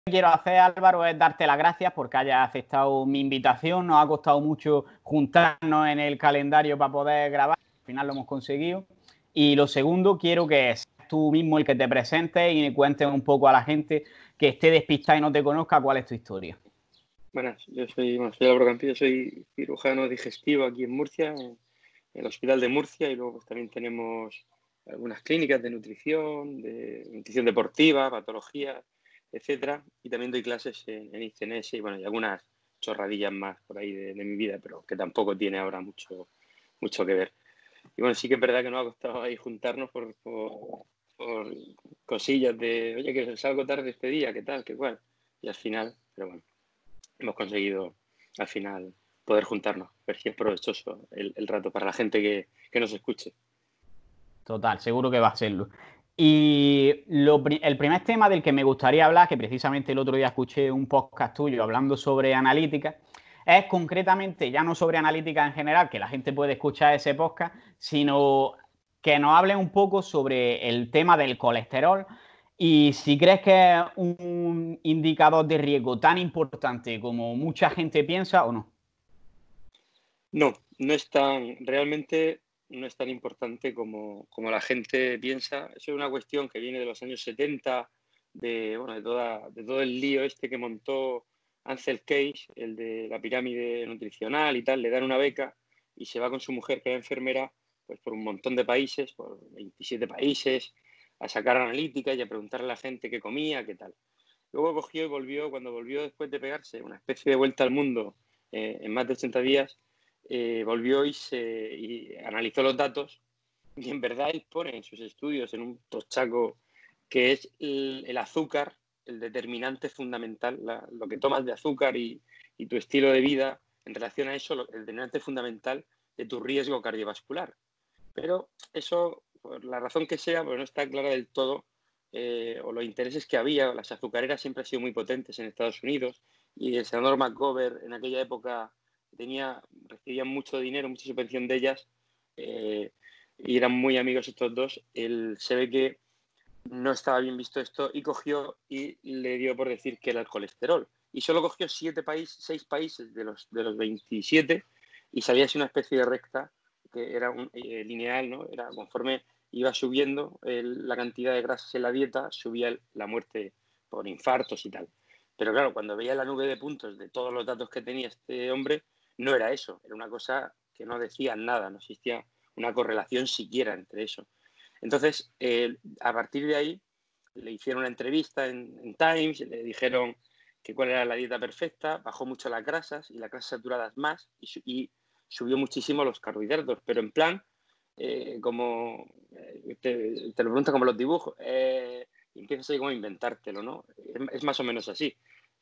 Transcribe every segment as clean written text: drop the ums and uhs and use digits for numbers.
quiero hacer, Álvaro, es darte las gracias porque hayas aceptado mi invitación. Nos ha costado mucho juntarnos en el calendario para poder grabar. Al final lo hemos conseguido. Y lo segundo, quiero que seas tú mismo el que te presentes y me cuentes un poco a la gente que esté despistada y no te conozca cuál es tu historia. Buenas, soy Álvaro Campillo, soy cirujano digestivo aquí en Murcia, en el Hospital de Murcia, y luego pues, también tenemos algunas clínicas de nutrición deportiva, patología, etcétera, y también doy clases en ICNS y bueno, y algunas chorradillas más por ahí de mi vida, pero que tampoco tiene ahora mucho que ver. Y bueno, sí que es verdad que nos ha costado ahí juntarnos por cosillas de, oye, que salgo tarde este día, ¿qué tal? ¿Qué cual? Y al final, pero bueno, hemos conseguido al final poder juntarnos, ver si es provechoso el rato para la gente que nos escuche. Total, seguro que va a serlo. Y el primer tema del que me gustaría hablar, que precisamente el otro día escuché un podcast tuyo hablando sobre analítica, es concretamente ya no sobre analítica en general, que la gente puede escuchar ese podcast, sino que nos hable un poco sobre el tema del colesterol y si crees que es un indicador de riesgo tan importante como mucha gente piensa o no. No, realmente no es tan importante como la gente piensa. Eso es una cuestión que viene de los años 70, de todo el lío este que montó Ansel Keys, el de la pirámide nutricional y tal. Le dan una beca y se va con su mujer, que era enfermera, pues por un montón de países, por 27 países, a sacar analítica y a preguntarle a la gente qué comía, qué tal. Luego cogió y volvió, cuando volvió después de pegarse una especie de vuelta al mundo en más de 80 días, volvió y analizó los datos y en verdad él pone en sus estudios en un tochaco que es el azúcar, el determinante fundamental, lo que tomas de azúcar y tu estilo de vida en relación a eso, el determinante fundamental de tu riesgo cardiovascular. Pero eso, por la razón que sea, pues no está clara del todo, o los intereses que había. Las azucareras siempre han sido muy potentes en Estados Unidos y el senador McGovern en aquella época recibía mucho dinero, mucha subvención de ellas, y eran muy amigos estos dos. Él se ve que no estaba bien visto esto y cogió y le dio por decir que era el colesterol. Y solo cogió 6 países de los 27 y salía así una especie de recta que era lineal, ¿no? Era conforme iba subiendo la cantidad de grasas en la dieta, subía la muerte por infartos y tal. Pero claro, cuando veía la nube de puntos de todos los datos que tenía este hombre, no era eso, era una cosa que no decía nada, no existía una correlación siquiera entre eso. Entonces, a partir de ahí, le hicieron una entrevista en Times, le dijeron que cuál era la dieta perfecta, bajó mucho las grasas y las grasas saturadas más y subió muchísimo los carbohidratos, pero en plan, te lo pregunto como los dibujos, y empiezas ahí como a inventártelo, ¿no? Es más o menos así.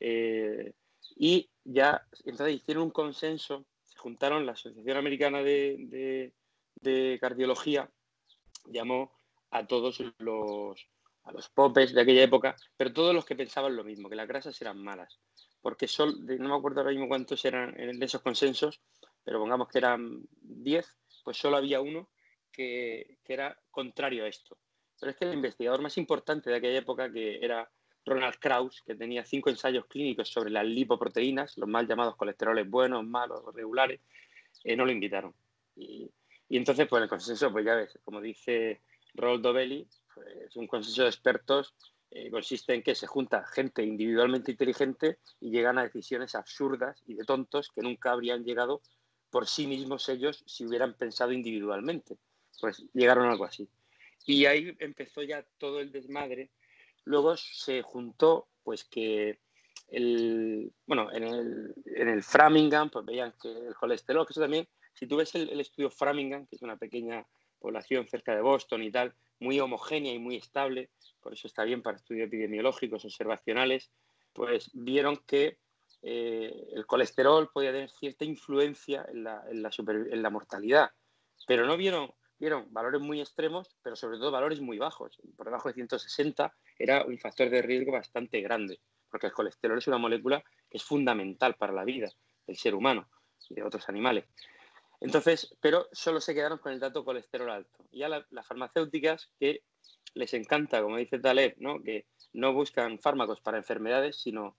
Y ya, entonces hicieron un consenso, se juntaron la Asociación Americana de Cardiología, llamó a todos a los popes de aquella época, pero todos los que pensaban lo mismo, que las grasas eran malas. Porque no me acuerdo ahora mismo cuántos eran en esos consensos, pero pongamos que eran 10, pues solo había uno que era contrario a esto. Pero es que el investigador más importante de aquella época, que era Ronald Krauss, que tenía 5 ensayos clínicos sobre las lipoproteínas, los mal llamados colesteroles buenos, malos, regulares, no lo invitaron. Y entonces, pues el consenso, pues ya ves, como dice Rolf Dobelli, pues un consenso de expertos consiste en que se junta gente individualmente inteligente y llegan a decisiones absurdas y de tontos que nunca habrían llegado por sí mismos ellos si hubieran pensado individualmente. Pues llegaron a algo así. Y ahí empezó ya todo el desmadre. Luego se juntó, pues que en el Framingham, pues veían que el colesterol, que eso también, si tú ves el estudio Framingham, que es una pequeña población cerca de Boston y tal, muy homogénea y muy estable, por eso está bien para estudios epidemiológicos, observacionales, pues vieron que el colesterol podía tener cierta influencia en la mortalidad, pero no vieron valores muy extremos, pero sobre todo valores muy bajos. Por debajo de 160 era un factor de riesgo bastante grande, porque el colesterol es una molécula que es fundamental para la vida del ser humano y de otros animales. Entonces, pero solo se quedaron con el dato colesterol alto. Y ya las farmacéuticas, que les encanta, como dice Taleb, ¿no? Que no buscan fármacos para enfermedades, sino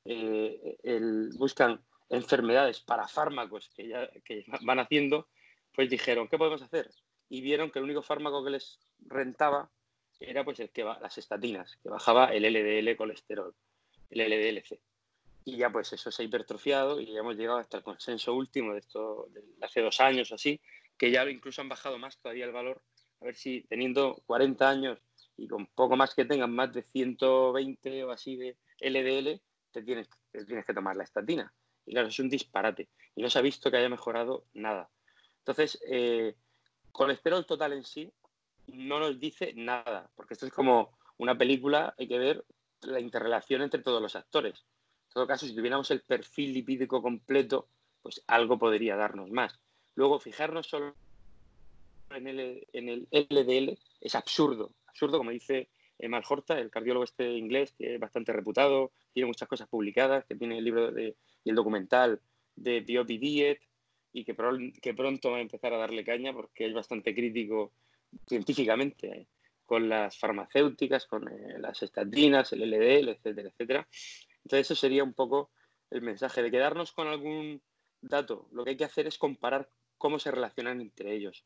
buscan enfermedades para fármacos que van haciendo, pues dijeron, ¿qué podemos hacer? Y vieron que el único fármaco que les rentaba era pues las estatinas, que bajaba el LDL colesterol, el LDL-C. Y ya pues eso se ha hipertrofiado y ya hemos llegado hasta el consenso último de esto de hace 2 años o así, que ya incluso han bajado más todavía el valor. A ver si teniendo 40 años y con poco más que tengan más de 120 o así de LDL, te tienes que tomar la estatina. Y claro, es un disparate. Y no se ha visto que haya mejorado nada. Entonces, colesterol total en sí no nos dice nada, porque esto es como una película, hay que ver la interrelación entre todos los actores. En todo caso, si tuviéramos el perfil lipídico completo, pues algo podría darnos más. Luego, fijarnos solo en el LDL es absurdo, como dice Mal Horta, el cardiólogo este inglés, que es bastante reputado, tiene muchas cosas publicadas, que tiene el libro y el documental de Biopi Diet, y que pronto va a empezar a darle caña porque es bastante crítico científicamente con las farmacéuticas, con las estatinas, el LDL, etcétera, etcétera. Entonces, eso sería un poco el mensaje de quedarnos con algún dato. Lo que hay que hacer es comparar cómo se relacionan entre ellos.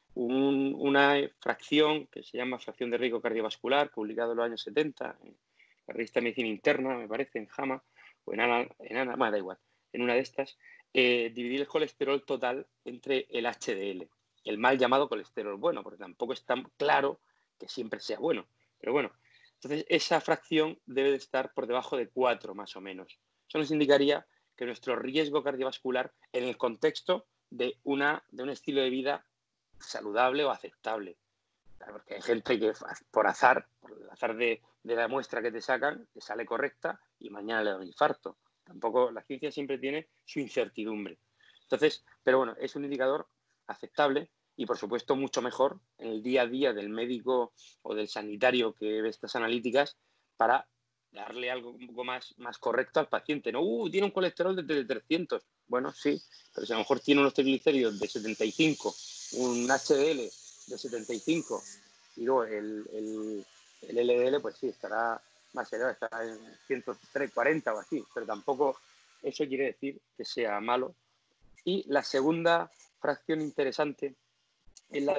Una fracción que se llama fracción de riesgo cardiovascular, publicado en los años 70, en la revista de Medicina Interna, me parece, en JAMA, o en ANA, bueno, da igual, en una de estas, dividir el colesterol total entre el HDL, el mal llamado colesterol bueno, porque tampoco es tan claro que siempre sea bueno, pero bueno. Entonces, esa fracción debe de estar por debajo de 4, más o menos. Eso nos indicaría que nuestro riesgo cardiovascular, en el contexto de un estilo de vida saludable o aceptable. Claro, porque hay gente que por el azar de la muestra que te sacan, te sale correcta y mañana le da un infarto. Tampoco, la ciencia siempre tiene su incertidumbre. Entonces, pero bueno, es un indicador aceptable y por supuesto mucho mejor en el día a día del médico o del sanitario que ve estas analíticas para darle algo un poco más correcto al paciente. No, tiene un colesterol de 300. Bueno, sí, pero si a lo mejor tiene unos triglicéridos de 75, un HDL de 75 y luego el LDL, pues sí, estará más elevado, estará en 140 o así, pero tampoco eso quiere decir que sea malo. Y la segunda fracción interesante es la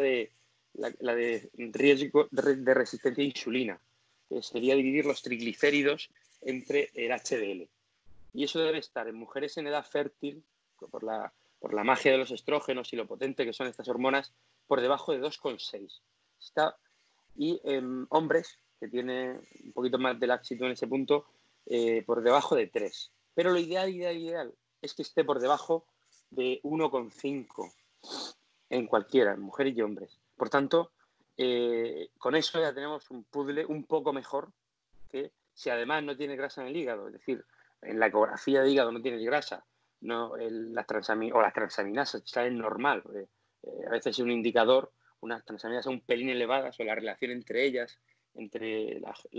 de riesgo de resistencia a insulina, que sería dividir los triglicéridos entre el HDL. Y eso debe estar en mujeres en edad fértil, por la magia de los estrógenos y lo potente que son estas hormonas, por debajo de 2,6. Y en hombres, que tienen un poquito más de laxitud en ese punto, por debajo de 3. Pero lo ideal es que esté por debajo de 1,5 en cualquiera, en mujeres y hombres. Por tanto, con eso ya tenemos un puzzle un poco mejor que si además no tiene grasa en el hígado, es decir, en la ecografía de hígado no tienes grasa, las transaminasas salen normal. A veces es un indicador, unas transaminasas un pelín elevadas o la relación entre ellas, entre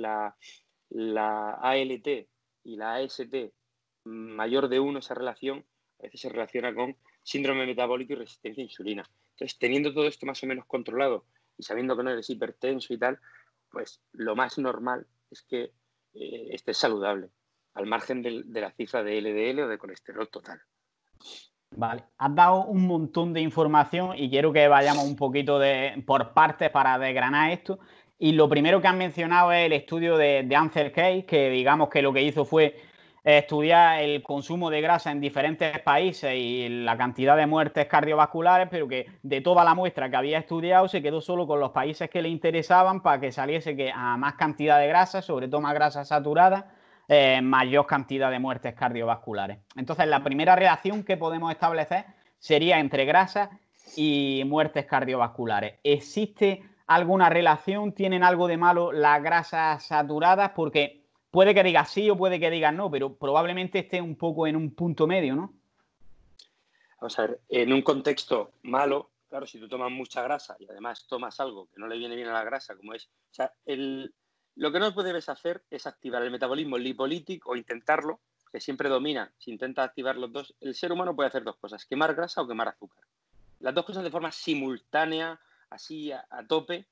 la ALT y la AST mayor de 1, esa relación, a veces se relaciona con síndrome metabólico y resistencia a insulina. Entonces, teniendo todo esto más o menos controlado y sabiendo que no eres hipertenso y tal, pues lo más normal es que estés saludable, al margen de la cifra de LDL o de colesterol total. Vale, has dado un montón de información y quiero que vayamos un poquito por partes para desgranar esto. Y lo primero que has mencionado es el estudio de Ansel Keys, que digamos que lo que hizo fue estudiar el consumo de grasa en diferentes países y la cantidad de muertes cardiovasculares, pero que de toda la muestra que había estudiado se quedó solo con los países que le interesaban para que saliese que a más cantidad de grasa, sobre todo más grasa saturada, mayor cantidad de muertes cardiovasculares. Entonces, la primera relación que podemos establecer sería entre grasa y muertes cardiovasculares. ¿Existe alguna relación? ¿Tienen algo de malo las grasas saturadas? Porque puede que digas sí o puede que digas no, pero probablemente esté un poco en un punto medio, ¿no? Vamos a ver, en un contexto malo, claro, si tú tomas mucha grasa y además tomas algo que no le viene bien a la grasa, como es, o sea, lo que no debes hacer es activar el metabolismo lipolítico o intentarlo, que siempre domina. Si intentas activar los dos, el ser humano puede hacer dos cosas, quemar grasa o quemar azúcar. Las dos cosas de forma simultánea, así a tope,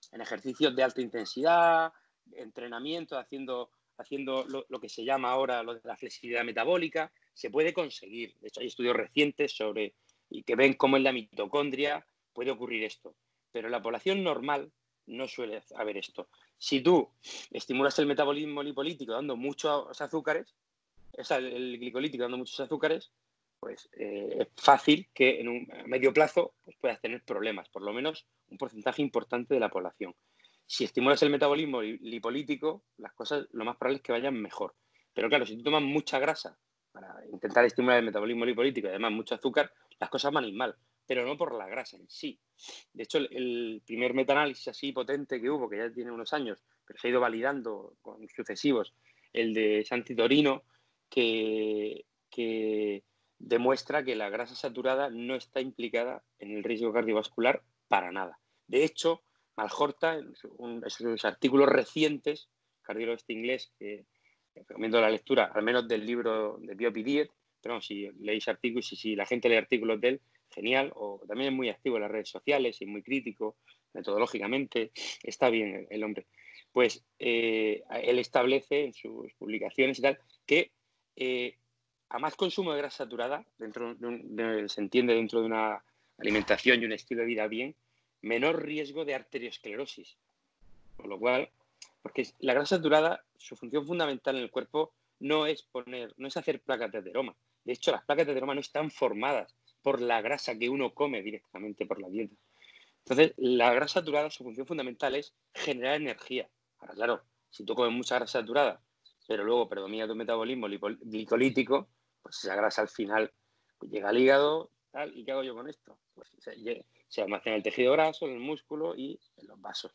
en ejercicios de alta intensidad, entrenamiento, haciendo lo que se llama ahora lo de la flexibilidad metabólica, se puede conseguir. De hecho, hay estudios recientes y que ven cómo en la mitocondria puede ocurrir esto. Pero en la población normal no suele haber esto. Si tú estimulas el metabolismo lipolítico dando muchos azúcares, o sea, el glicolítico dando muchos azúcares, pues es fácil que a medio plazo pues, puedas tener problemas, por lo menos un porcentaje importante de la población. Si estimulas el metabolismo lipolítico, las cosas lo más probable es que vayan mejor. Pero claro, si tú tomas mucha grasa para intentar estimular el metabolismo lipolítico y además mucho azúcar, las cosas van a ir mal, pero no por la grasa en sí. De hecho, el primer metaanálisis así potente que hubo, que ya tiene unos años, pero se ha ido validando con sucesivos, el de Santi Torino, que demuestra que la grasa saturada no está implicada en el riesgo cardiovascular para nada. De hecho, Malhorta, en sus artículos recientes, cardiólogo inglés, que recomiendo la lectura, al menos del libro de Biopidiet, pero si leéis artículos y si la gente lee artículos de él, genial, o también es muy activo en las redes sociales y muy crítico, metodológicamente, está bien el hombre. Pues él establece en sus publicaciones y tal que a más consumo de grasa saturada, se entiende dentro de una alimentación y un estilo de vida bien, menor riesgo de arteriosclerosis. Con lo cual, porque la grasa saturada, su función fundamental en el cuerpo no es hacer placas de ateroma. De hecho, las placas de ateroma no están formadas por la grasa que uno come directamente por la dieta. Entonces, la grasa saturada, su función fundamental es generar energía. Ahora, claro, si tú comes mucha grasa saturada, pero luego predomina tu metabolismo glicolítico, pues esa grasa al final llega al hígado, tal, ¿y qué hago yo con esto? Pues se almacena en el tejido graso, en el músculo y en los vasos.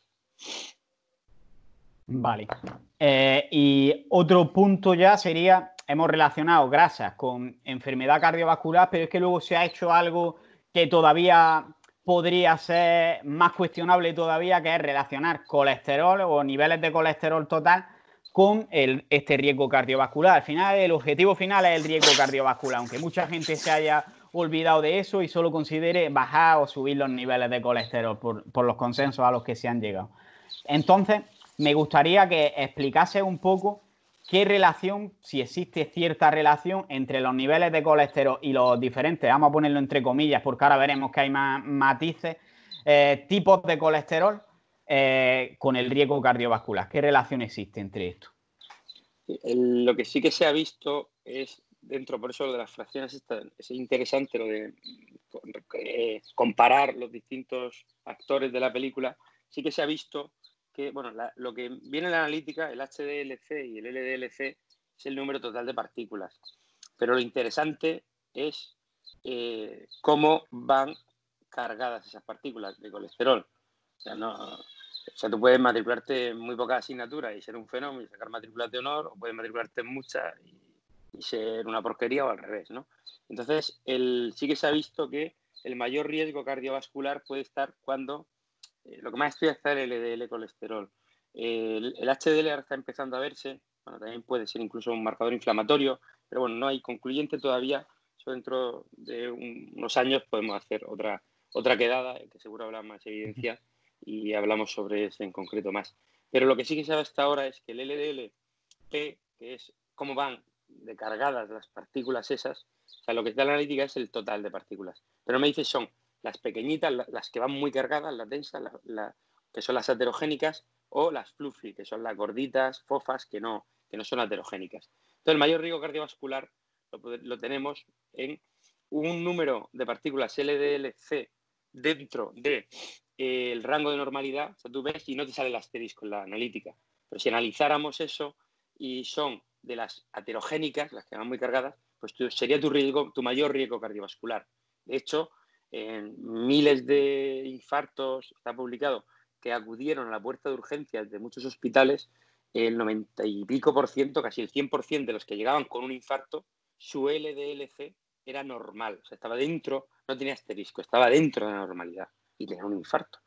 Vale. Y otro punto ya sería, hemos relacionado grasas con enfermedad cardiovascular, pero es que luego se ha hecho algo que todavía podría ser más cuestionable todavía, que es relacionar colesterol o niveles de colesterol total con este riesgo cardiovascular. Al final, el objetivo final es el riesgo cardiovascular, aunque mucha gente se haya olvidado de eso y solo considere bajar o subir los niveles de colesterol por los consensos a los que se han llegado. Entonces, me gustaría que explicase un poco qué relación, si existe cierta relación entre los niveles de colesterol y los diferentes, vamos a ponerlo entre comillas, porque ahora veremos que hay más matices, tipos de colesterol con el riesgo cardiovascular. ¿Qué relación existe entre esto? Lo que sí que se ha visto es dentro, por eso lo de las fracciones es interesante, lo de comparar los distintos actores de la película. Sí que se ha visto que, bueno, lo que viene en la analítica, el HDLC y el LDLC es el número total de partículas. Pero lo interesante es cómo van cargadas esas partículas de colesterol. O sea, tú puedes matricularte en muy pocas asignaturas y ser un fenómeno y sacar matrículas de honor, o puedes matricularte en muchas y ser una porquería o al revés, ¿no? Entonces, sí que se ha visto que el mayor riesgo cardiovascular puede estar cuando lo que más estudia está el LDL colesterol. El HDL ahora está empezando a verse, bueno, también puede ser incluso un marcador inflamatorio, pero bueno, no hay concluyente todavía. Eso dentro de unos años podemos hacer otra quedada, que seguro habrá más evidencia y hablamos sobre eso en concreto más. Pero lo que sí que se sabe hasta ahora es que el LDL-P, que es cómo van de cargadas las partículas esas, o sea, lo que da la analítica es el total de partículas. Pero me dice son las pequeñitas, las que van muy cargadas, las densas, que son las aterogénicas, o las fluffy, que son las gorditas, fofas, que no son aterogénicas. Entonces, el mayor riesgo cardiovascular lo tenemos en un número de partículas LDL-C dentro del rango de normalidad. O sea, tú ves y no te sale el asterisco en la analítica. Pero si analizáramos eso y son de las aterogénicas, las que van muy cargadas, pues sería tu mayor riesgo cardiovascular. De hecho, en miles de infartos, está publicado, que acudieron a la puerta de urgencias de muchos hospitales, el 90 y pico %, casi el 100% de los que llegaban con un infarto, su LDL-C era normal. O sea, estaba dentro, no tenía asterisco, estaba dentro de la normalidad y tenía un infarto.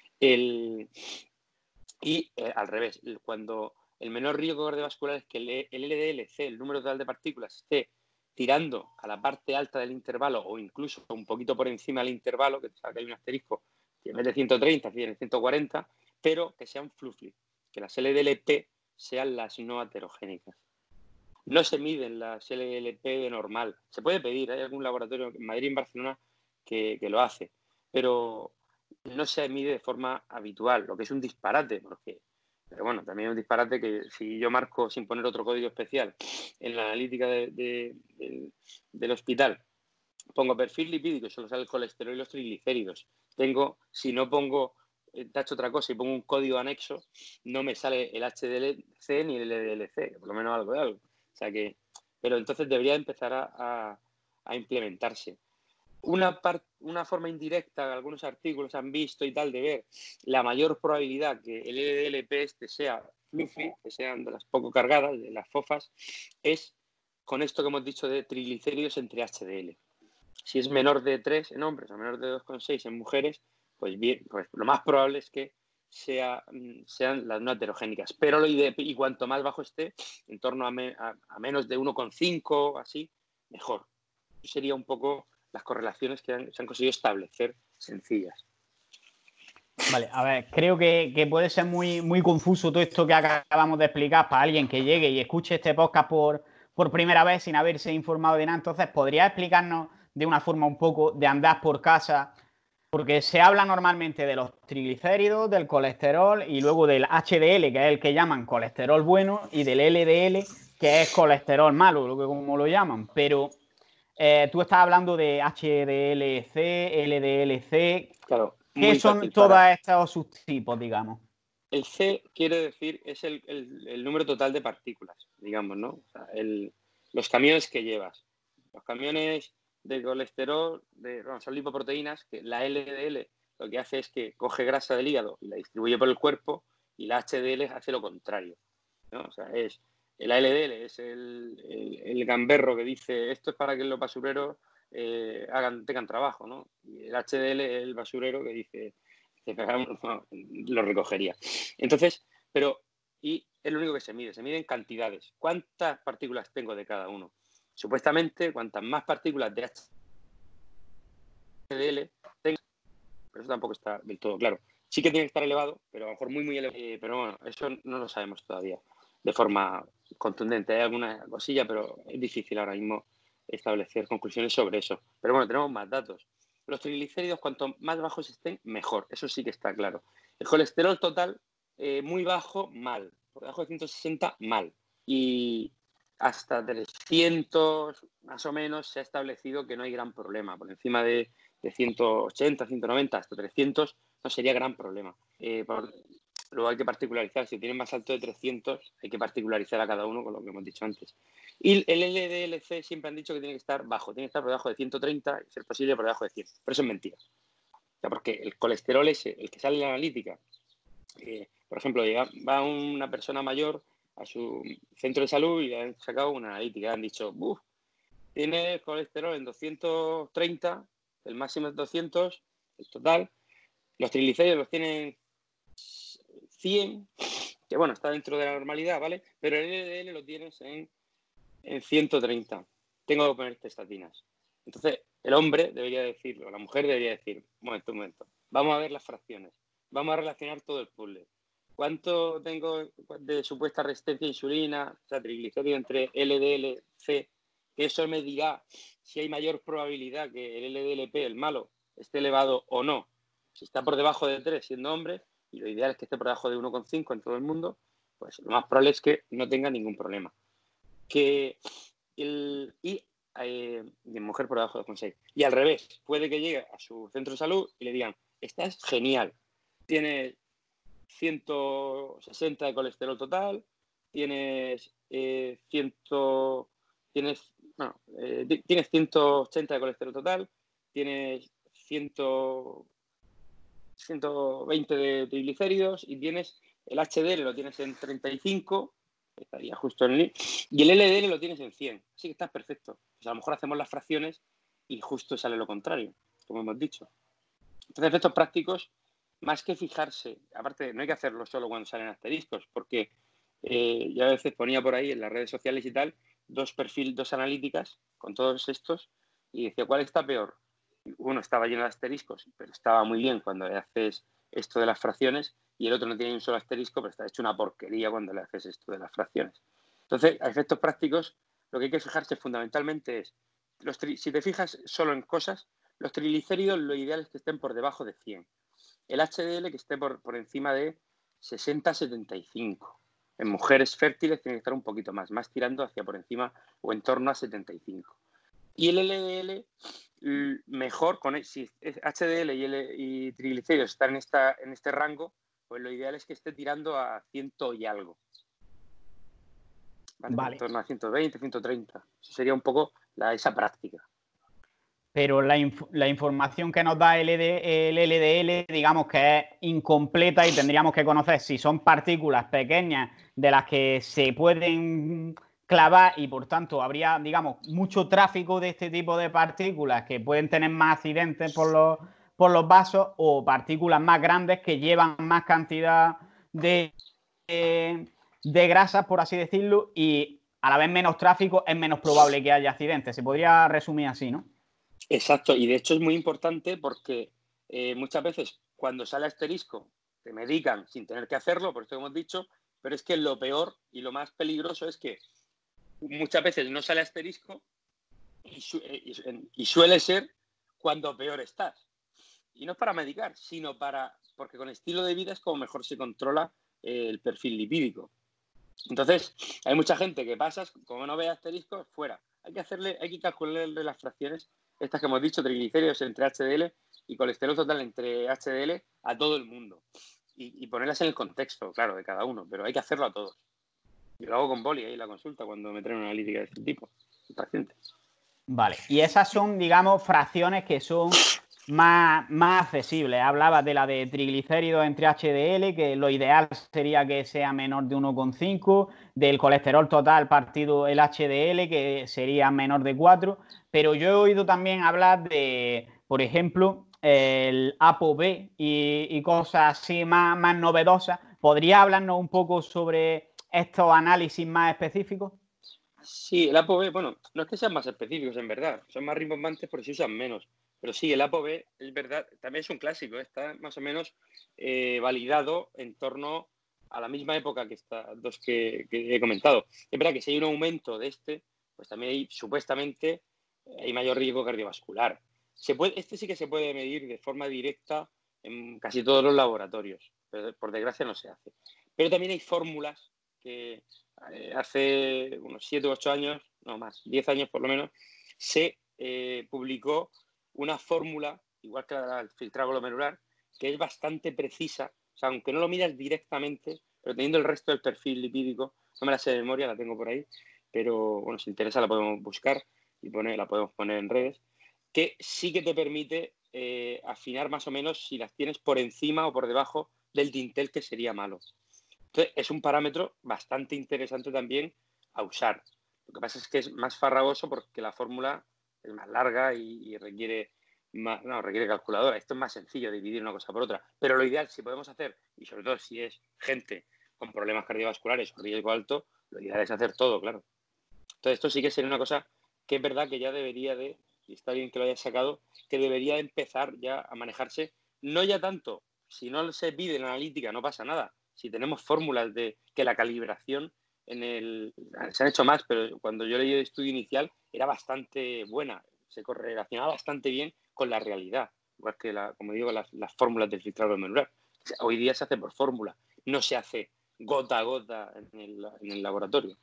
Al revés, cuando el menor riesgo cardiovascular es que el LDL-C, el número total de partículas, esté tirando a la parte alta del intervalo o incluso un poquito por encima del intervalo, que hay un asterisco, que en vez de 130 tiene 140, pero que sean fluffy, que las LDLP sean las no heterogénicas. No se miden las LDLP de normal. Se puede pedir, hay algún laboratorio en Madrid y en Barcelona que lo hace, pero no se mide de forma habitual, lo que es un disparate, pero bueno, también es un disparate que si yo marco sin poner otro código especial en la analítica del hospital, pongo perfil lipídico, solo sale el colesterol y los triglicéridos. Si no pongo, tacho otra cosa y pongo un código anexo, no me sale el HDLC ni el LDLC, por lo menos algo de algo. O sea que, pero entonces debería empezar a implementarse. Una forma indirecta, algunos artículos han visto y tal, de ver la mayor probabilidad que el LDLP sea fluffy, que sean de las poco cargadas, de las fofas, es con esto que hemos dicho de triglicéridos entre HDL. Si es menor de 3 en hombres o menor de 2,6 en mujeres, pues bien, pues lo más probable es que sean las no heterogénicas. Pero y cuanto más bajo esté, en torno a menos de 1,5, así, mejor. Eso sería un poco las correlaciones que se han conseguido establecer sencillas. Vale, a ver, creo que puede ser muy, muy confuso todo esto que acabamos de explicar para alguien que llegue y escuche este podcast por primera vez sin haberse informado de nada. Entonces, ¿podría explicarnos de una forma un poco de andar por casa? Porque se habla normalmente de los triglicéridos, del colesterol y luego del HDL, que es el que llaman colesterol bueno, y del LDL, que es colesterol malo, como lo llaman. Pero tú estás hablando de HDLC, LDLC. Claro, ¿Qué muy son fácil. todos estos subtipos, digamos? El C quiere decir, es el número total de partículas, digamos, ¿no? O sea, los camiones que llevas. Los camiones de colesterol, son lipoproteínas, que la LDL lo que hace es que coge grasa del hígado y la distribuye por el cuerpo, y la HDL hace lo contrario, ¿no? O sea, la LDL es el gamberro que dice esto es para que los basureros tengan trabajo, ¿no? Y el HDL es el basurero que dice lo recogería. Entonces, y es lo único que se mide en cantidades. ¿Cuántas partículas tengo de cada uno? Supuestamente, cuantas más partículas de HDL tengo, pero eso tampoco está del todo claro. Sí que tiene que estar elevado, pero a lo mejor muy, muy elevado. Pero bueno, eso no lo sabemos todavía de forma contundente. Hay alguna cosilla, pero es difícil ahora mismo establecer conclusiones sobre eso. Pero bueno, tenemos más datos. Los triglicéridos, cuanto más bajos estén, mejor. Eso sí que está claro. El colesterol total, muy bajo, mal. Por debajo de 160, mal. Y hasta 300, más o menos, se ha establecido que no hay gran problema. Por encima de 180, 190, hasta 300, no sería gran problema. Luego hay que particularizar. Si tienen más alto de 300, hay que particularizar a cada uno con lo que hemos dicho antes. Y el LDLC siempre han dicho que tiene que estar bajo. Tiene que estar por debajo de 130 y, ser posible, por debajo de 100. Pero eso es mentira. O sea, porque el colesterol ese, el que sale en la analítica, por ejemplo, va una persona mayor a su centro de salud y le han sacado una analítica. Le han dicho, tiene colesterol en 230, el máximo es 200, el total. Los triglicéridos los tienen 100, que bueno, está dentro de la normalidad, ¿vale? Pero el LDL lo tienes en 130. Tengo que ponerte estatinas. Entonces, el hombre debería decirlo, la mujer debería decir, un momento, vamos a ver las fracciones, vamos a relacionar todo el puzzle. ¿Cuánto tengo de supuesta resistencia a insulina, o sea, triglicéridos entre LDL, C? Que eso me dirá si hay mayor probabilidad que el LDLP, el malo, esté elevado o no. Si está por debajo de 3 siendo hombre, y lo ideal es que esté por debajo de 1,5 en todo el mundo, pues lo más probable es que no tenga ningún problema. Y de mujer por debajo de 2,6. Y al revés, puede que llegue a su centro de salud y le digan, estás genial, tienes 160 de colesterol total, tienes 180 de colesterol total, tienes 120 de triglicéridos y tienes el HDL lo tienes en 35, estaría justo en el, y el LDL lo tienes en 100, así que estás perfecto. Pues a lo mejor hacemos las fracciones y justo sale lo contrario, como hemos dicho. Entonces, efectos prácticos, más que fijarse, aparte no hay que hacerlo solo cuando salen asteriscos, porque yo a veces ponía por ahí en las redes sociales y tal, dos analíticas con todos estos y decía, ¿cuál está peor? Uno estaba lleno de asteriscos, pero estaba muy bien cuando haces esto de las fracciones y el otro no tiene un solo asterisco, pero está hecho una porquería cuando le haces esto de las fracciones. Entonces, a efectos prácticos, lo que hay que fijarse fundamentalmente es, si te fijas solo en cosas, los triglicéridos lo ideal es que estén por debajo de 100. El HDL que esté por encima de 60-75. En mujeres fértiles tiene que estar un poquito más tirando hacia por encima o en torno a 75. Y el LDL mejor, si HDL y triglicéridos están en este rango, pues lo ideal es que esté tirando a 100 y algo. ¿Vale? En torno a 120, 130. Eso sería un poco esa práctica. Pero la información que nos da el LDL, digamos que es incompleta y tendríamos que conocer si son partículas pequeñas de las que se pueden clavar y por tanto habría, digamos, mucho tráfico de este tipo de partículas que pueden tener más accidentes por los vasos, o partículas más grandes que llevan más cantidad de grasas, por así decirlo, y a la vez menos tráfico es menos probable que haya accidentes. Se podría resumir así, ¿no? Exacto, y de hecho es muy importante porque muchas veces cuando sale asterisco te medican sin tener que hacerlo, por esto que hemos dicho, pero es que lo peor y lo más peligroso es que muchas veces no sale asterisco y suele ser cuando peor estás. Y no es para medicar, sino porque con estilo de vida es como mejor se controla el perfil lipídico. Entonces, hay mucha gente que pasas, como no ve asterisco, fuera. Hay que calcularle las fracciones, estas que hemos dicho, triglicéridos entre HDL y colesterol total entre HDL a todo el mundo. Y ponerlas en el contexto, claro, de cada uno, pero hay que hacerlo a todos. Yo lo hago con boli ahí en la consulta cuando me traen una analítica de este tipo, el paciente. Vale, y esas son, digamos, fracciones que son más accesibles. Hablabas de la de triglicéridos entre HDL, que lo ideal sería que sea menor de 1,5, del colesterol total partido el HDL, que sería menor de 4, pero yo he oído también hablar de, por ejemplo, el ApoB y cosas así más novedosas. ¿Podría hablarnos un poco sobre estos análisis más específicos? Sí, el ApoB, bueno, no es que sean más específicos en verdad, son más rimbombantes porque se usan menos. Pero sí, el ApoB es verdad, también es un clásico, está más o menos validado en torno a la misma época que estas dos que he comentado. Es verdad que si hay un aumento de pues también supuestamente hay mayor riesgo cardiovascular. Este sí que se puede medir de forma directa en casi todos los laboratorios, pero por desgracia no se hace. Pero también hay fórmulas que hace unos 7 u 8 años, no más, 10 años por lo menos, se publicó una fórmula, igual que la del filtrado glomerular, que es bastante precisa. O sea, aunque no lo miras directamente, pero teniendo el resto del perfil lipídico, no me la sé de memoria, la tengo por ahí, pero bueno, si interesa la podemos buscar y la podemos poner en redes, que sí que te permite afinar más o menos si las tienes por encima o por debajo del dintel, que sería malo. Entonces, es un parámetro bastante interesante también a usar. Lo que pasa es que es más farragoso porque la fórmula es más larga y requiere requiere calculadora. Esto es más sencillo, dividir una cosa por otra. Pero lo ideal, si podemos hacer, y sobre todo si es gente con problemas cardiovasculares o riesgo alto, lo ideal es hacer todo, claro. Entonces, esto sí que sería una cosa que es verdad que ya debería y está bien que lo hayas sacado, que debería empezar ya a manejarse, no ya tanto, si no se pide en la analítica no pasa nada, si tenemos fórmulas de que la calibración se han hecho más, pero cuando yo leí el estudio inicial era bastante buena, se correlacionaba bastante bien con la realidad, igual que, como digo, las fórmulas del filtrado glomerular. Hoy día se hace por fórmula, no se hace gota a gota en el laboratorio.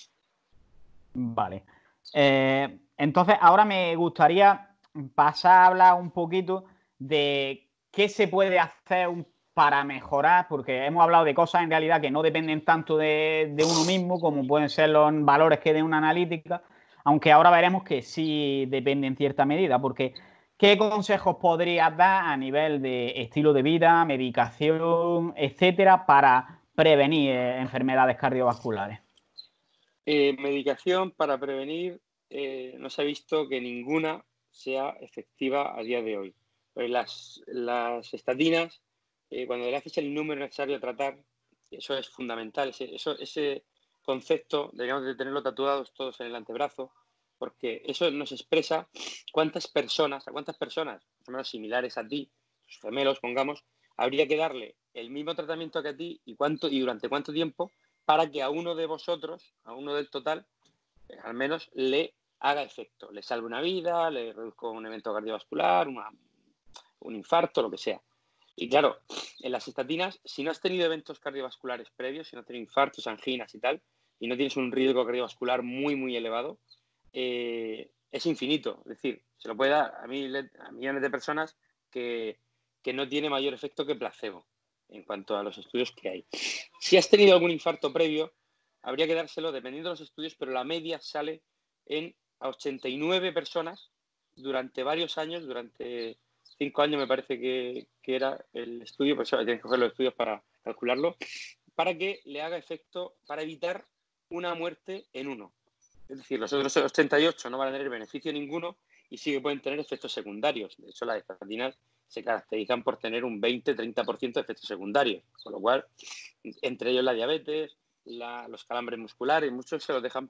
Vale. Entonces, ahora me gustaría pasar a hablar un poquito de qué se puede hacer para mejorar, porque hemos hablado de cosas en realidad que no dependen tanto de uno mismo, como pueden ser los valores que dé una analítica, aunque ahora veremos que sí depende en cierta medida, porque ¿qué consejos podrías dar a nivel de estilo de vida, medicación, etcétera, para prevenir enfermedades cardiovasculares? Medicación para prevenir, no se ha visto que ninguna sea efectiva a día de hoy. Pues las estatinas, cuando le haces el número necesario a tratar, eso es fundamental. Ese concepto deberíamos de tenerlo tatuados todos en el antebrazo, porque eso nos expresa a cuántas personas, más o menos similares a ti, tus gemelos, pongamos, habría que darle el mismo tratamiento que a ti y durante cuánto tiempo para que a uno de vosotros, a uno del total, al menos le haga efecto, le salve una vida, le reduzca un evento cardiovascular, un infarto, lo que sea. Y claro, en las estatinas, si no has tenido eventos cardiovasculares previos, si no has tenido infartos, anginas y tal, y no tienes un riesgo cardiovascular muy, muy elevado, es infinito. Es decir, se lo puede dar a millones de personas que no tiene mayor efecto que placebo en cuanto a los estudios que hay. Si has tenido algún infarto previo, habría que dárselo dependiendo de los estudios, pero la media sale a 89 personas durante varios años, durante 5 años me parece que era el estudio, pues tienes que coger los estudios para calcularlo, para que le haga efecto, para evitar una muerte en uno. Es decir, los otros 88 no van a tener beneficio ninguno y sí que pueden tener efectos secundarios. De hecho, las estatinas se caracterizan por tener un 20-30% de efectos secundarios, con lo cual, entre ellos la diabetes, los calambres musculares, muchos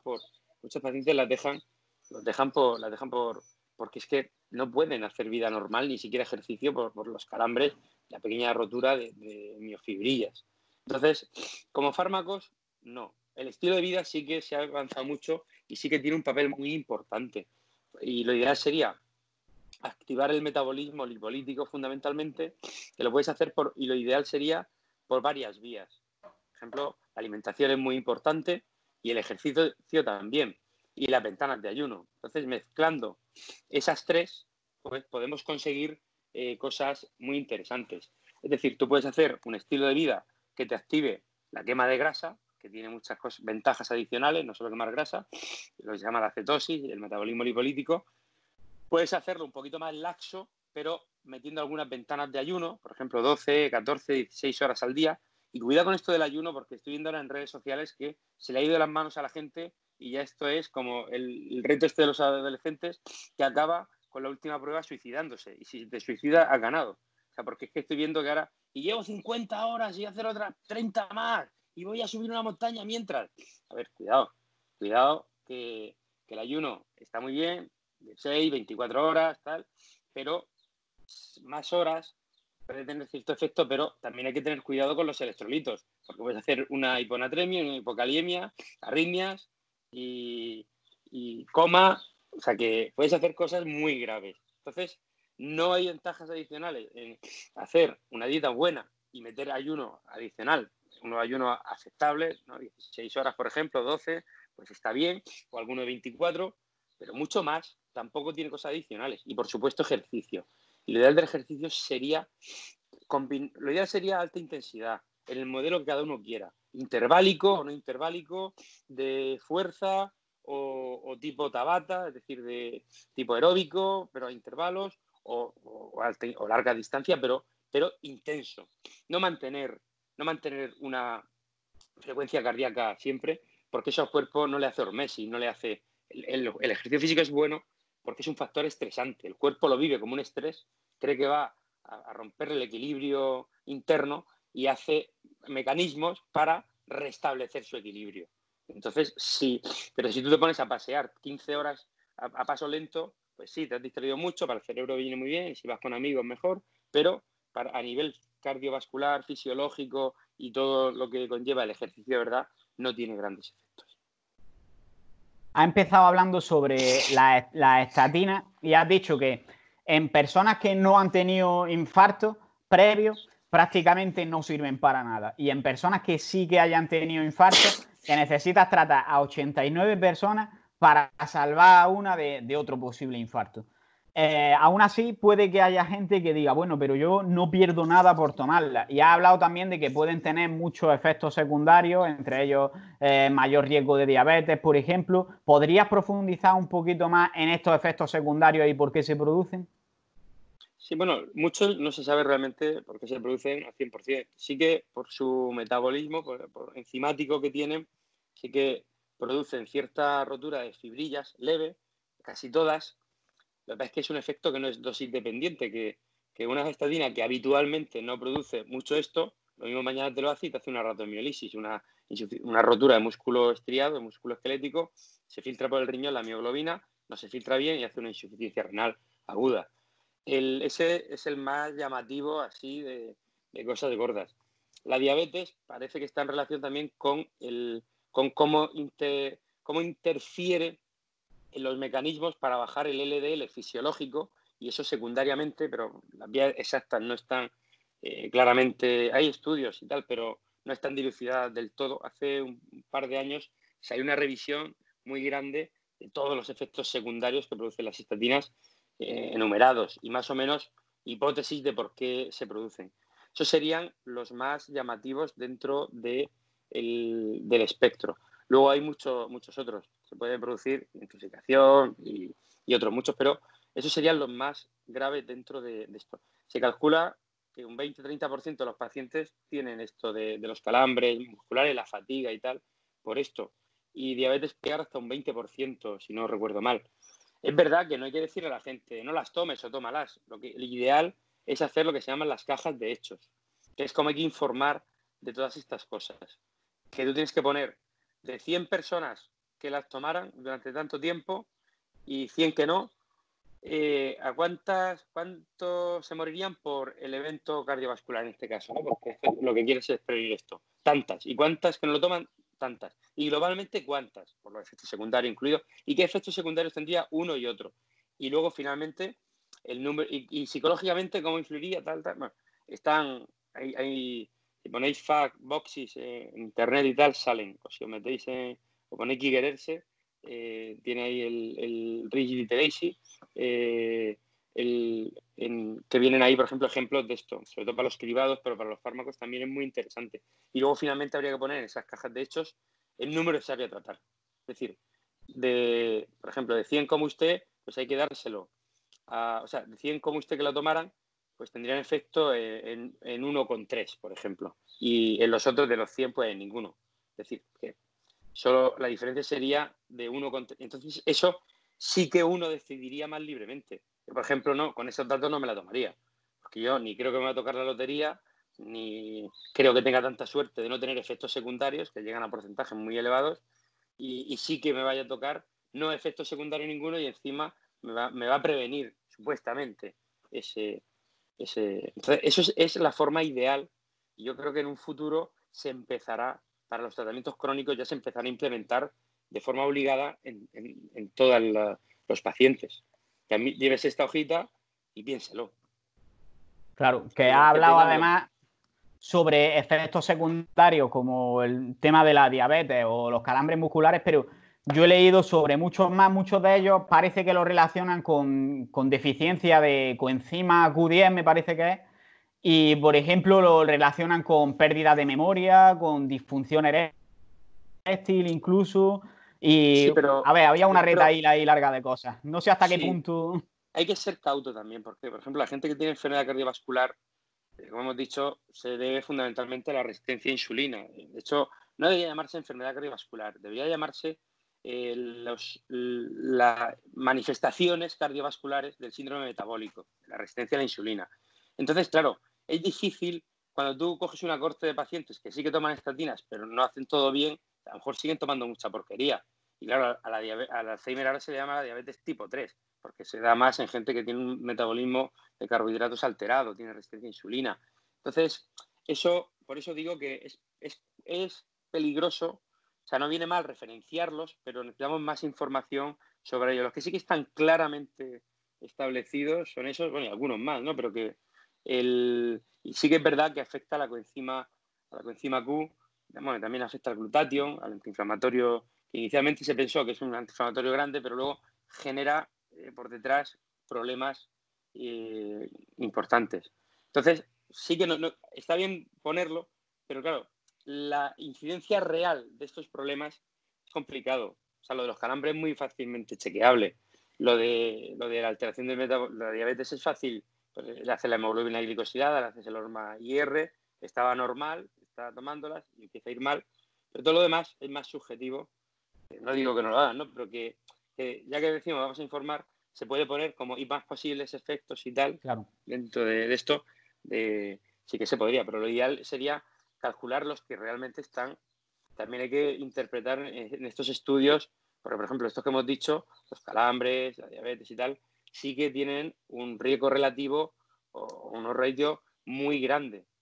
pacientes las dejan porque es que no pueden hacer vida normal, ni siquiera ejercicio por los calambres, la pequeña rotura de miofibrillas. Entonces, como fármacos, no. El estilo de vida sí que se ha avanzado mucho y sí que tiene un papel muy importante. Y lo ideal sería activar el metabolismo lipolítico fundamentalmente, que lo puedes hacer y lo ideal sería por varias vías. Por ejemplo, la alimentación es muy importante y el ejercicio también, y las ventanas de ayuno. Entonces, mezclando esas tres, pues podemos conseguir cosas muy interesantes. Es decir, tú puedes hacer un estilo de vida que te active la quema de grasa, que tiene muchas ventajas adicionales, no solo quemar grasa, lo que se llama la cetosis, el metabolismo lipolítico. Puedes hacerlo un poquito más laxo, pero metiendo algunas ventanas de ayuno, por ejemplo, 12, 14, 16 horas al día. Y cuidado con esto del ayuno, porque estoy viendo ahora en redes sociales que se le ha ido de las manos a la gente y ya esto es como el reto este de los adolescentes que acaba con la última prueba suicidándose. Y si te suicidas, has ganado. O sea, porque es que estoy viendo que ahora, y llevo 50 horas y voy a hacer otras 30 más y voy a subir una montaña mientras. A ver, cuidado que el ayuno está muy bien, de 6, 24 horas, tal, pero más horas puede tener cierto efecto, pero también hay que tener cuidado con los electrolitos, porque puedes hacer una hiponatremia, una hipocaliemia, arritmias y coma, o sea que puedes hacer cosas muy graves. Entonces, no hay ventajas adicionales en hacer una dieta buena y meter ayuno adicional, un ayuno aceptable, ¿no? 16 horas, por ejemplo, 12, pues está bien, o alguno de 24, pero mucho más tampoco tiene cosas adicionales. Y, por supuesto, ejercicio. Y lo ideal del ejercicio sería alta intensidad, en el modelo que cada uno quiera. Interválico o no interválico, de fuerza o tipo Tabata, es decir, de tipo aeróbico, pero a intervalos, o larga distancia, pero intenso. No mantener una frecuencia cardíaca siempre, porque eso al cuerpo no le hace hormesis, no le hace... El ejercicio físico es bueno porque es un factor estresante. El cuerpo lo vive como un estrés, cree que va a romper el equilibrio interno y hace mecanismos para restablecer su equilibrio. Entonces, sí, pero si tú te pones a pasear 15 horas a paso lento, pues sí, te has distraído mucho, para el cerebro viene muy bien, y si vas con amigos mejor, pero a nivel cardiovascular, fisiológico y todo lo que conlleva el ejercicio de verdad, no tiene grandes efectos. Ha empezado hablando sobre la estatina y has dicho que en personas que no han tenido infarto previo prácticamente no sirven para nada. Y en personas que sí que hayan tenido infarto, que necesitas tratar a 89 personas para salvar a una de otro posible infarto. Aún así, puede que haya gente que diga, bueno, pero yo no pierdo nada por tomarla. Y ha hablado también de que pueden tener muchos efectos secundarios, entre ellos mayor riesgo de diabetes, por ejemplo. ¿Podrías profundizar un poquito más en estos efectos secundarios y por qué se producen? Sí, bueno, muchos no se sabe realmente por qué se producen al 100%. Sí que por su metabolismo, por enzimático que tienen, sí que producen cierta rotura de fibrillas leve, casi todas. Lo que pasa es que es un efecto que no es dosis dependiente, que una estatina que habitualmente no produce mucho esto, lo mismo mañana te lo hace y te hace una rhabdomiólisis, una rotura de músculo estriado, de músculo esquelético, se filtra por el riñón la mioglobina, no se filtra bien y hace una insuficiencia renal aguda. Ese es el más llamativo así de de cosas gordas. La diabetes parece que está en relación también con cómo interfiere en los mecanismos para bajar el LDL fisiológico, y eso secundariamente, pero las vías exactas no están claramente, hay estudios y tal, pero no están dilucidadas del todo. Hace un par de años salió una revisión muy grande de todos los efectos secundarios que producen las estatinas, enumerados, y más o menos hipótesis de por qué se producen. Esos serían los más llamativos dentro del espectro. Luego hay muchos otros. Se puede producir intoxicación y otros muchos, pero esos serían los más graves dentro de esto. Se calcula que un 20-30% de los pacientes tienen esto de los calambres musculares, la fatiga y tal, por esto. Y diabetes llegar hasta un 20%, si no recuerdo mal. Es verdad que no hay que decirle a la gente, no las tomes o tómalas. El ideal es hacer lo que se llaman las cajas de hechos, que es como hay que informar de todas estas cosas. Que tú tienes que poner de 100 personas que las tomaran durante tanto tiempo y 100 que no, ¿a cuántos se morirían por el evento cardiovascular en este caso? ¿No? Porque lo que quieres es prevenir esto. Tantas. ¿Y cuántas que no lo toman? Tantas. Y globalmente, ¿cuántas? Por los efectos secundarios incluidos. ¿Y qué efectos secundarios tendría uno y otro? Y luego, finalmente, el número. Y psicológicamente, ¿cómo influiría? Bueno, están. Si ponéis fact boxes en internet y tal, salen. O si os metéis o ponéis que quererse, tiene ahí el Rigidity Daisy, que vienen ahí, por ejemplo, ejemplos de esto, sobre todo para los cribados, pero para los fármacos también es muy interesante. Y luego, finalmente, habría que poner en esas cajas de hechos el número necesario a tratar. Es decir, por ejemplo, de 100 como usted, pues hay que dárselo o sea, de 100 como usted que lo tomaran, pues tendrían efecto en 1,3, por ejemplo. Y en los otros de los 100, pues en ninguno. Es decir, que solo la diferencia sería de 1,3. Entonces, eso sí que uno decidiría más libremente. Yo, por ejemplo, no, con esos datos no me la tomaría. Porque yo ni creo que me va a tocar la lotería, ni creo que tenga tanta suerte de no tener efectos secundarios, que llegan a porcentajes muy elevados, y sí que me vaya a tocar no efectos secundarios ninguno, y encima me va a prevenir, supuestamente, ese. Entonces, eso es la forma ideal, y yo creo que en un futuro se empezará, para los tratamientos crónicos, ya se empezará a implementar de forma obligada en todos los pacientes. También lleves esta hojita y piénselo. Claro, que Y ha los que hablado tengan además sobre efectos secundarios como el tema de la diabetes o los calambres musculares, pero yo he leído sobre muchos más, muchos de ellos parece que lo relacionan con deficiencia de coenzima Q10, me parece que es, y por ejemplo lo relacionan con pérdida de memoria, con disfunción eréctil incluso, y Sí, pero a ver, había yo una creo, retaíla ahí larga de cosas. No sé hasta qué sí, punto... hay que ser cauto también, porque, por ejemplo, la gente que tiene enfermedad cardiovascular, como hemos dicho, se debe fundamentalmente a la resistencia a insulina. De hecho, no debería llamarse enfermedad cardiovascular, debería llamarse las manifestaciones cardiovasculares del síndrome metabólico, la resistencia a la insulina. Entonces, claro, es difícil cuando tú coges una corte de pacientes que sí que toman estatinas, pero no hacen todo bien, a lo mejor siguen tomando mucha porquería. Y claro, al Alzheimer ahora se le llama la diabetes tipo 3, porque se da más en gente que tiene un metabolismo de carbohidratos alterado, tiene resistencia a insulina. Entonces, por eso digo que es peligroso. O sea, no viene mal referenciarlos, pero necesitamos más información sobre ellos. Los que sí que están claramente establecidos son esos, bueno, y algunos más, ¿no? Pero y sí que es verdad que afecta a la coenzima Q, bueno, también afecta al glutatión, al antiinflamatorio, que inicialmente se pensó que es un antiinflamatorio grande, pero luego genera por detrás problemas importantes. Entonces, sí que está bien ponerlo, pero claro, la incidencia real de estos problemas es complicado. O sea, lo de los calambres es muy fácilmente chequeable. Lo de la alteración de la diabetes es fácil. Pues le hace la hemoglobina glicosilada, le haces el horma IR, estaba normal, estaba tomándolas y empieza a ir mal. Pero todo lo demás es más subjetivo. No digo que no lo hagan, ¿no? Pero que ya que decimos vamos a informar, se puede poner como y más posibles efectos y tal Claro. dentro de esto. Sí que se podría, pero lo ideal sería calcular los que realmente están. También hay que interpretar en estos estudios, porque por ejemplo, estos que hemos dicho, los calambres, la diabetes y tal, sí que tienen un riesgo relativo o unos ratios muy grandes.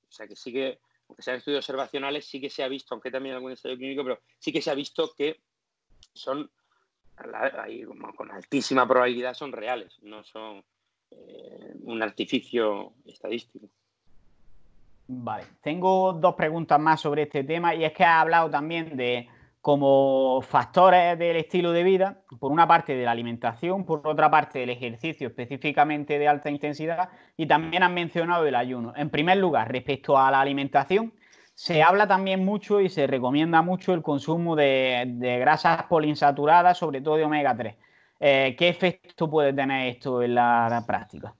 O sea que sí que, aunque sean estudios observacionales, sí que se ha visto, aunque también algún ensayo clínico, pero sí que se ha visto que son, con altísima probabilidad, son reales, no son un artificio estadístico. Vale, tengo dos preguntas más sobre este tema y es que has hablado también de como factores del estilo de vida, por una parte de la alimentación, por otra parte del ejercicio específicamente de alta intensidad y también has mencionado el ayuno. En primer lugar, respecto a la alimentación, se habla también mucho y se recomienda mucho el consumo de grasas poliinsaturadas, sobre todo de omega 3. ¿Qué efecto puede tener esto en la práctica?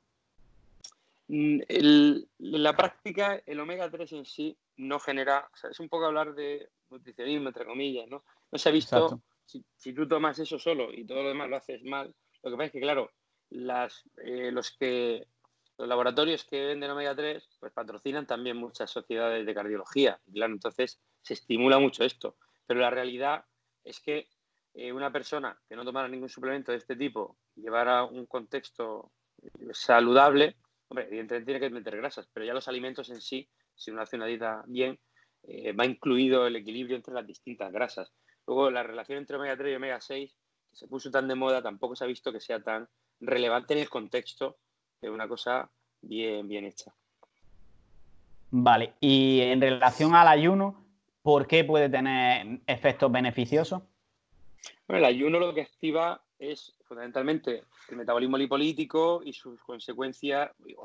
En la práctica, el omega 3 en sí no genera, o sea, es un poco hablar de nutricionismo, entre comillas, ¿no? No se ha visto, Exacto. si tú tomas eso solo y todo lo demás lo haces mal, lo que pasa es que, claro, los laboratorios que venden omega 3 pues patrocinan también muchas sociedades de cardiología. Y claro, entonces se estimula mucho esto. Pero la realidad es que una persona que no tomara ningún suplemento de este tipo y llevara un contexto saludable, hombre, evidentemente tiene que meter grasas, pero ya los alimentos en sí, si uno hace una dieta bien, va incluido el equilibrio entre las distintas grasas. Luego, la relación entre omega 3 y omega 6, que se puso tan de moda, tampoco se ha visto que sea tan relevante en el contexto de una cosa bien hecha. Vale, y en relación al ayuno, ¿por qué puede tener efectos beneficiosos? Bueno, el ayuno lo que activa es fundamentalmente el metabolismo lipolítico y sus consecuencias, o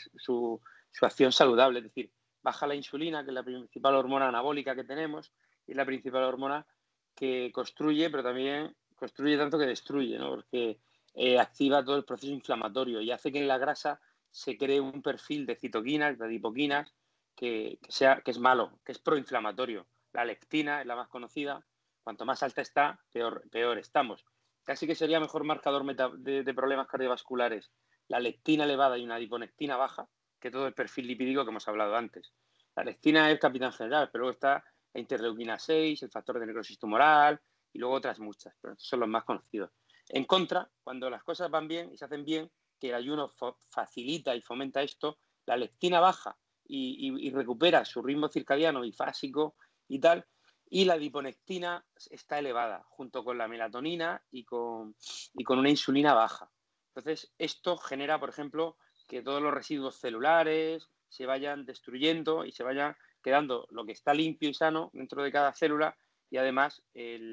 su acción saludable, es decir, baja la insulina, que es la principal hormona anabólica que tenemos, y es la principal hormona que construye, pero también construye tanto que destruye, ¿no? Porque activa todo el proceso inflamatorio y hace que en la grasa se cree un perfil de citoquinas, de adipoquinas, que es malo, que es proinflamatorio. La lectina es la más conocida. Cuanto más alta está, peor estamos. Casi que sería mejor marcador de problemas cardiovasculares la lectina elevada y una adiponectina baja que todo el perfil lipídico que hemos hablado antes. La lectina es el capitán general, pero luego está la interleuquina 6, el factor de necrosis tumoral y luego otras muchas, pero estos son los más conocidos. En contra, cuando las cosas van bien y se hacen bien, que el ayuno facilita y fomenta esto, la lectina baja y recupera su ritmo circadiano bifásico y tal, y la adiponectina está elevada, junto con la melatonina y con una insulina baja. Entonces, esto genera, por ejemplo, que todos los residuos celulares se vayan destruyendo y se vaya quedando lo que está limpio y sano dentro de cada célula y además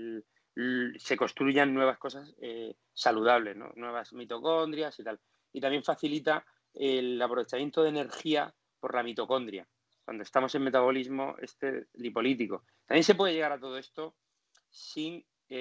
se construyan nuevas cosas saludables, ¿no? Nuevas mitocondrias y tal. Y también facilita el aprovechamiento de energía por la mitocondria, cuando estamos en metabolismo lipolítico. También se puede llegar a todo esto sin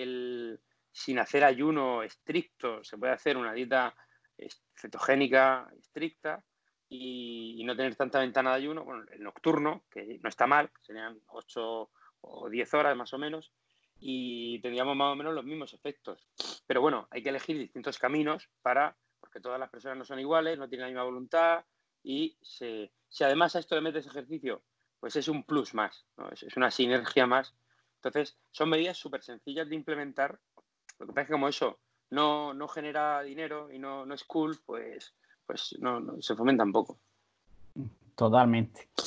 hacer ayuno estricto. Se puede hacer una dieta cetogénica estricta y no tener tanta ventana de ayuno. Bueno, el nocturno, que no está mal, serían 8 o 10 horas más o menos, y tendríamos más o menos los mismos efectos. Pero bueno, hay que elegir distintos caminos porque todas las personas no son iguales, no tienen la misma voluntad y si además a esto le metes ejercicio, pues es un plus más, ¿no? Es una sinergia más. Entonces, son medidas súper sencillas de implementar. Lo que pasa es que como eso no genera dinero y no es cool, pues no se fomenta un poco. Totalmente.